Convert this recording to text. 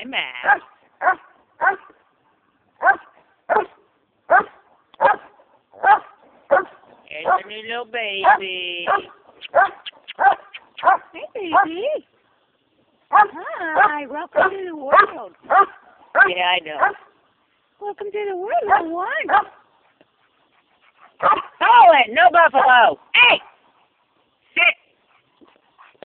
Max. Here's the new little baby. Hey, baby. Hi, welcome to the world. Yeah, I know. Welcome to the world, little one. Hold it! No buffalo! Hey!